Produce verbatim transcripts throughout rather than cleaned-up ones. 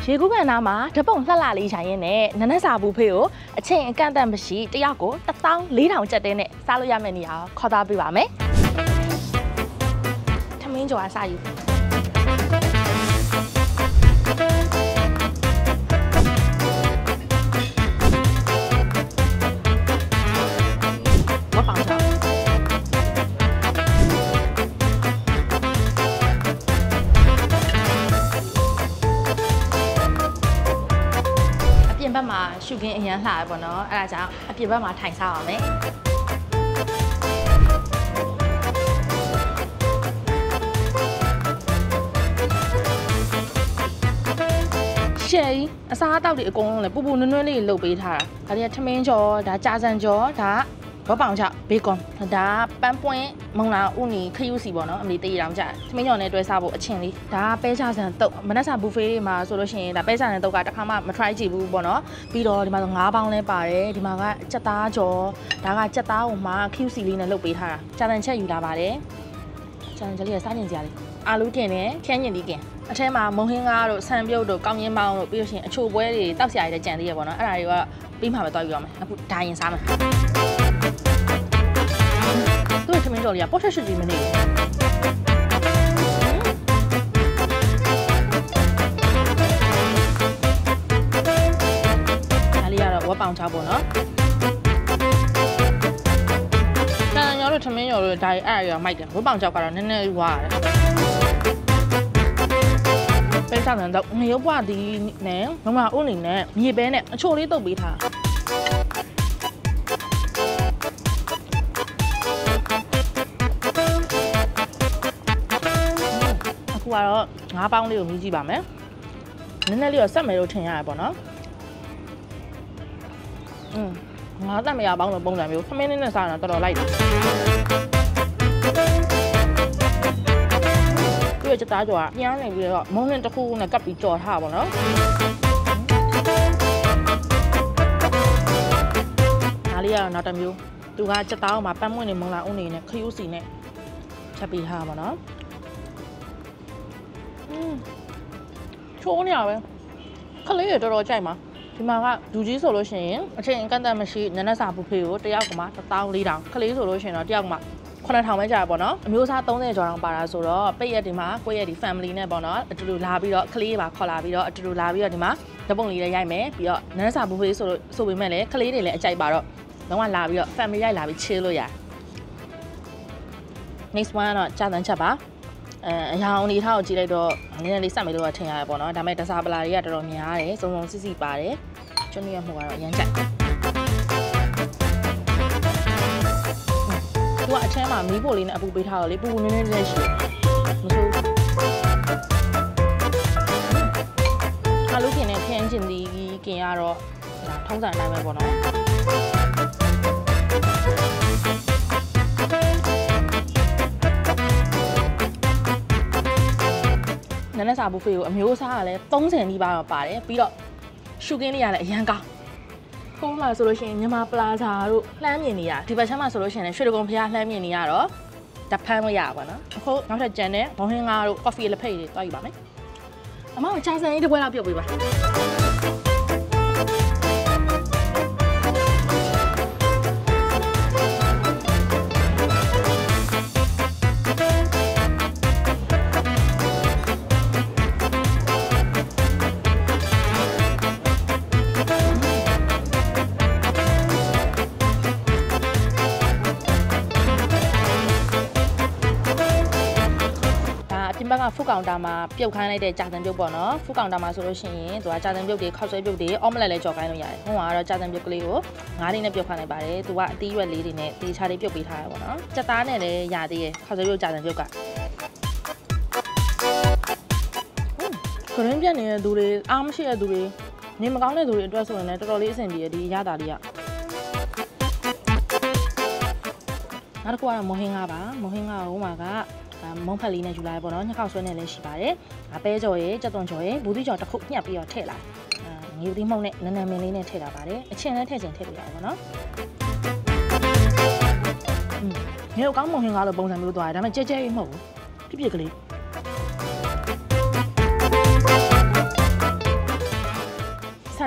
ရေကူးကန်နာမှာဓပုံလှလှလေးရိုင်းရင်းနဲ့နနက်စာဘူးဖေးကိုအချင်းအကန့်အသတ်မရှိတယောက်ကိုတစ်သောင်းလေးထောင်ကျပ်တဲ့နဲ့စားလို့ရမယ့်နေရာကိုခေါ်သွားပေးပါမယ်ထမင်းကြော်အစားယူဝပောင်ကြော်ဘက်မှာရှုခင်းအရန်လှရပေါ့နော်အဲ့ဒါကြောင့်အပြင်ဘက်မှာထိုင်စားအောင်မယ်ရှယ်အစားအသောက်တွေအကုန်လုံးလည်းပူပူနွမ်းနွမ်းလေးလုပ်ပေးထားတာဒါတွေကထမင်းကြော်ဒါကြာစံကြော်ဒါဘောပောင်ချဘေကွန်ဒါပန်းပွင့်မုံလာဥနီခရူးစီပေါ့နော်အမေတေးတောင်ကြထမင်းကြော်နဲ့တွဲစားဖို့အချင်းလေးဒါပဲချဆန်တုတ်မနက်စာဘူဖေးတွေမှာဆိုလို့ရှိရင်ဒါပဲချဆန်တုတ်ကတစ်ခါမှမ try ကြည့်ဘူးပေါ့နော်ပြီးတော့ဒီမှာဆိုငါးပေါင်းလဲပါတယ်ဒီမှာကကြက်သားကြော်ဒါကကြက်သားကိုမှခရူးစီလေးနဲ့လုပ်ပေးထားတာကြာစံချက်ယူလာပါတယ်ကြာစံချက်လေးကစားကျင်စရာလေးအာလူးတင်နဲ့ခရမ်းညင်ဒီကင်အထဲမှာမုံဟင်းကားတို့ဆန်ပြုတ်တို့ကောင်းရင်းပေါင်းတို့ပြီးလို့ရှိရင်အချိုပွဲတွေတောက်စရာတွေကြံသေးရပေါ့နော်အဲ့ဒါတွေကပြီးမှပဲတောက်ယူရမယ်အခုဒါရင်စားမယ်သူ့ထမင်းကြော်လေးကပေါ်ထက်ရှိကြီးမနေဘူးဒါလေးကတော့ဝက်ပေါင်ချပေါ့နော်ဆန်ရောတို့ထမင်းရောတို့ဒါရီအဲ့အရာမိုက်တယ်ဝက်ပေါင်ချကတော့နည်းနည်းဝါရတယ်ပဲစားတယ်တော့ငရုတ်ပွားဒီနဲ့မမအုံးနေနဲ့မြေပဲနဲ့အချိုလေးတုပ်ပေးထားအခုကတော့ငါးပေါင်းလေးကိုမြည်ကြည့်ပါမယ်နည်းနည်းလေးတော့ဆက်မယ်လို့ထင်ရတယ်ပေါ့နော်อืมငါးသက်မရပေါင်းလို့ပုံစံမျိုးခမင်းလေးနဲ့စားတာတော်တော်လိုက်တယ်သူ့ရဲ့ကြက်သားကြော်ကပြန်နေပြီးတော့မုံနဲ့တစ်ခုနဲ့ကပ်ပြီးကြော်ထားပါတော့ဒါလေးကတော့နောက်တစ်မျိုးသူကကြက်သားကိုမှပန်းမွင့်နေမုံလာအုံးနေနဲ့ခရူးစီနဲ့ချက်ပြီးထားပါတော့อืมချိုးနေရပဲခလေးရတော်တော်ကြိုက်မှာဒီမှာကလူကြီးဆိုလို့ရှိရင်အချိန်အကန့်အသတ်မရှိနနက်စာဘူဖေကိုတယောက်ကမှတစ်သောင်းလေးထောင်ခလေးဆိုလို့ရှိရင်တော့တယောက်ကမှခုနှစ်ထောင်ပဲကြာပေါ့နော်အမျိုးအစားသုံးဆယ်ကျော်တောင်ပါတာဆိုတော့ပိတ်ရက်ဒီမှာကိုယ့်ရဲ့ဒီ family နဲ့ပေါ့နော်အတူတူလာပြီးတော့ကလေးပါခေါ်လာပြီးတော့အတူတူလာပြီးတော့ဒီမှာဓပုံလေးလည်းရိုက်မယ်ပြီးတော့နန်းစာဘူဖေးဆိုလို့ဆိုပေမဲ့လည်းကလေးတွေလည်းအကြိုက်ပါတော့တော့လာပြီးတော့ family ရိုက်လာပြီး chill လို့ရ next one ကတော့ကြာတန်းချက်ပါအဲအရာအောင်နေထားကိုကြည့်လိုက်တော့နည်းနည်းလေးစက်မယ်လို့တော့ထင်ရတယ်ပေါ့နော်ဒါပေမဲ့တစားပလာတွေကတော်တော်များတယ်စုံစုံစစ်စစ်ပါတယ်ကျွန်းရမှုကတော့အရင်ကြိုက်သူကအထဲမှာမီးဖို့လေးနဲ့အပူပေးထားတော့လေပူပူနည်းနည်းလေးရှိမဆိုးအလူကင်နဲ့ခင်းကျင်ဒီကင်ကတော့ဒါထုံးစံအတိုင်းပဲပေါ့နော်နနက်စာဘူဖေကိုအမျိုးအစားကလည်းသုံးဆယ်နီးပါးတော့ပါတယ်ပြီးတော့ရှုကင်းလေးကလည်းအရန်ကောင်းခုံးလာဆိုလို့ရှိရင်မြန်မာပလာဇာတို့လှမ်းမြင်နေရဒီဘက်ချမ်းမှာဆိုလို့ရှိရင်ရွှေတကုံဖျားလှမ်းမြင်နေရတော့တဖမ်းလို့ရပါတော့အခုနောက်ထပ်ကြံတဲ့မောင်ဟင်းကားတို့ကော်ဖီလက်ဖိတ်တွေတွားယူပါမယ်အမကချာဆန်လေးတစ်ပွဲလောက်ပြုတ်ပေးပါဘက်ကဖူကောင်တာမှာပြုတ်ခိုင်းလိုက်တဲ့ကြာစံပြုတ်ပေါ့နော်ဖူကောင်တာမှာဆိုလို့ရှိရင်သူကကြာစံပြုတ်တွေခောက်ဆွဲပြုတ်တွေအောမလက်လည်းကြော်ခိုင်းလို့ရတယ်ဟိုကတော့ကြာစံပြုတ်ကလေးကိုငါးလေးနဲ့ပြုတ်ခိုင်းလိုက်ပါတယ်သူကအသီးရွက်လေးတွေနဲ့တေချာလေးပြုတ်ပေးထားတယ်ပေါ့နော်ကြက်သားနဲ့လည်းရသေးရဲ့ခောက်ဆွဲပြုတ်ကြာစံပြုတ်ကခရင်းပြက်နေတဲ့သူတွေအားမရှိတဲ့သူတွေနေမကောင်းတဲ့သူတွေအတွက်ဆိုရင်လည်းတော်တော်လေးအဆင်ပြေဒီရတာလေးကနောက်တစ်ခုကတော့မဟင်းကားပါမဟင်းကားဟိုမှာကမုံဖက်လေးနဲ့ယူလာရပေါ့နော်ညခောက်ဆွဲနဲ့လည်းရှိပါတယ်။အပဲကြော်ရယ်ကြက်သွန်ကြော်ရယ်ဘူးသီးကြော်တစ်ခုညှပ်ပြီးတော့ထည့်လာ။အာငရုတ်သီးမှုန့်နဲ့နန်းနန်းမင်းလေးနဲ့ထည့်လာပါတယ်။အချင်းလည်းထည့်ချင်ထည့်လို့ရတယ်ပေါ့နော်။อืมငရုတ်ကောင်းမုံဟင်းကားလို့ပုံစံမျိုးသွားတယ်ဒါပေမဲ့ကြဲကြဲကြီးမဟုတ်ဘူး။ပြပြကလေး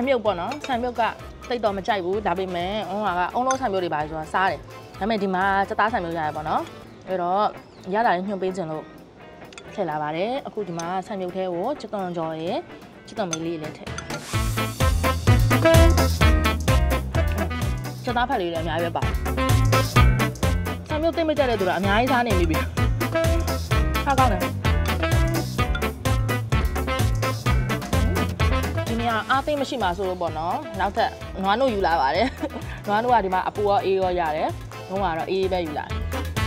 မြုပ်ပေါ့နော်ဆန်မြုပ်ကတိတ်တော့မကြိုက်ဘူးဒါပေမဲ့ဟိုကအုံလုံးဆန်မြုပ်တွေပါဆိုတာစားတယ်ဒါပေမဲ့ဒီမှာစသားဆန်မြုပ်ရတယ်ပေါ့နော်အဲ့တော့ရတာလေးညှို့ပေးခြင်းလို့ထည့်လာပါတယ်အခုဒီမှာဆန်မြုပ်ထဲကိုချစ်သွန်ကြော်ရယ်ချစ်သွန်မလေးလေးထည့်စသားဖက်လေးလည်းအများကြီးပဲပါဆန်မြုပ်သိမ့်မကြတဲ့သူကအများကြီးစားနေပြီစားကောင်းတယ်အားသိမရှိမှာဆိုလို့ပေါ့နော်နောက်ထပ်နွားနို့ယူလာပါတယ်နွားနို့ကဒီမှာအပူရောအေးရောရတယ်ဘုံကတော့အေးပဲယူလာတယ်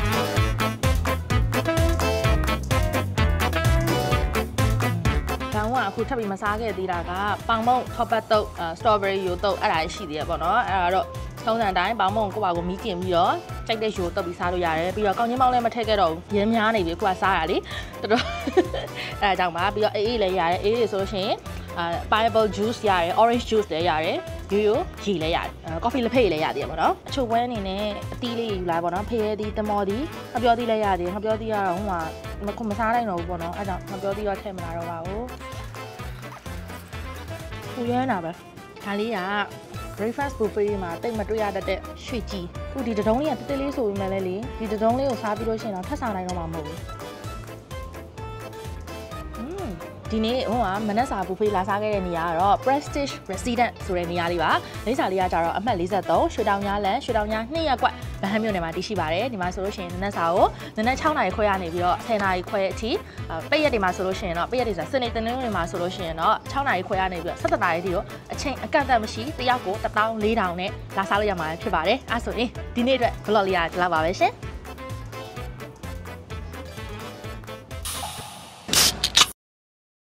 ဘောင်ကအခုထပ်ပြီးမစားခဲ့သေးတာကပေါင်မုံထော့ပတ်တုပ်စတော်ဘယ်ရီယိုတုပ်အဲ့ဒါရှိသေးရပေါ့နော်အဲ့ဒါတော့ထုံးစံတိုင်းပေါင်မုံကိုပါကိုမီးกินပြီးတော့ကြိုက်တဲ့ယိုတုပ်ပြီးစားလို့ရတယ်ပြီးတော့ကောင်းချင်းမောင်းလည်းမထည့်ခဲ့တော့ဘူးရမ်းများနေပြီအခုကစားရလေတော်တော်အဲ့ဒါကြောင့်ပါပြီးတော့အေးအေးလည်းရတယ်အေးအေးဆိုလို့ရှိရင်အာ pineapple juice ရတယ် orange juice လည်းရတယ်ရိုးရိုးရေလည်းရတယ် coffee လက်ဖက်လည်းရတယ်ပေါ့နော်အချို့ပွဲအနေနဲ့အသီးလေးယူလာပေါ့နော်ဖရဲသီးတမော်သီးငပြောသီးလည်းရတယ်ငပြောသီးကတော့ဟိုမှာမခုမစားနိုင်တော့ဘူးပေါ့နော်အဲကြောင့်ငပြောသီးတော့ထည့်မလာတော့ပါဘူးပူရဲနာပဲဒါလေးက breakfast buffet မှာတိတ်မတွေ့ရတတ်တဲ့ရွှေကြီးခုဒီတုံးလေးကတိတ်လေးဆိုပြီးမှလည်းလေဒီတုံးလေးကိုစားပြီးလို့ရှိရင်တော့ထပ်စားနိုင်တော့မှာမဟုတ်ဘူးဒီနေ့ဟိုကမနက်စာဘူဖေးလာစားခဲ့တဲ့နေရာကတော့ Prestige Resident ဆိုတဲ့နေရာလေးပါလိပ်စာလေးကကြတော့အမှတ်၄၃ရွှေတောင်ညာလန်ရွှေတောင်ညာနှစ်ရပ်ကွက်ဗဟန်းမြို့နယ်မှာတည်ရှိပါတယ်ဒီမှာဆိုလို့ရှိရင်မနက်စာကိုနနက်၆နာရီခွဲရနေပြီးတော့၁၀နာရီခွဲအထိပိတ်ရက်တွေမှာဆိုလို့ရှိရင်တော့ပိတ်ရက်တွေဆိုစနေတနင်္ဂနွေမှာဆိုလို့ရှိရင်တော့၆နာရီခွဲရနေပြီးတော့၁၇နာရီအထိကိုအချိန်အကန့်အသတ်မရှိတယောက်ကိုတစ်သောင်းလေးထောင်နဲ့လာစားလို့ရမှာဖြစ်ပါတယ်အဲဆိုရင်ဒီနေ့အတွက် vlog လေးကဒီလောက်ပါပဲရှင်